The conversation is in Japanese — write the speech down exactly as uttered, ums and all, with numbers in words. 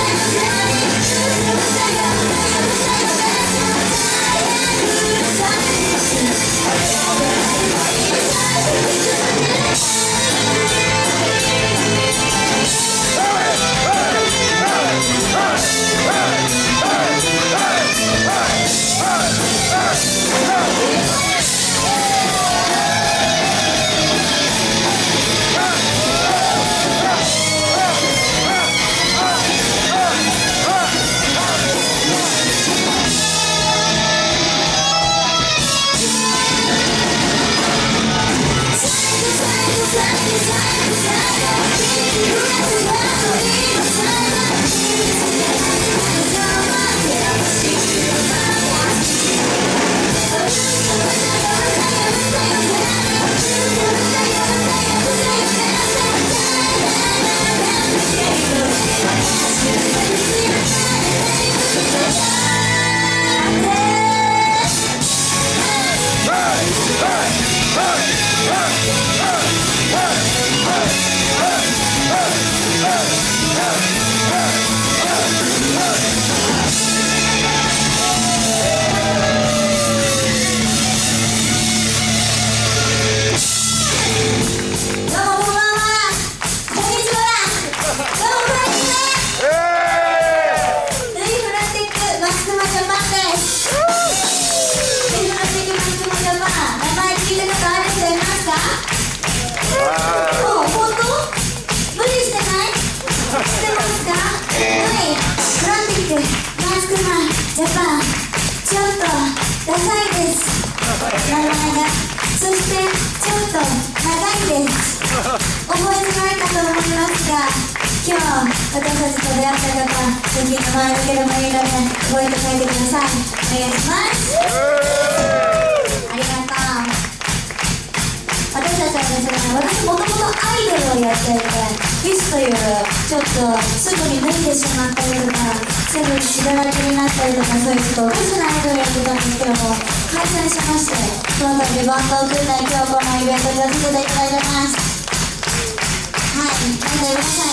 ジャパン、ちょっとダサいです、名前が。そしてちょっと長いです。覚えてないかと思いますが、今日私たちと出会った方、ぜひ名前だけでもいいので覚えて帰ってください。お願いします。ありがとう。私たちはですね、私もともとアイドルをやっていて、ビスというちょっとすぐに脱いでしまったりとか、すぐに血だらけになったりとか、そういうちょっとおかしなアイドルやってたんですけども、解散しまして、その度バンドを組んだ今日このイベントに出させていただいてます。はい、なんで皆さん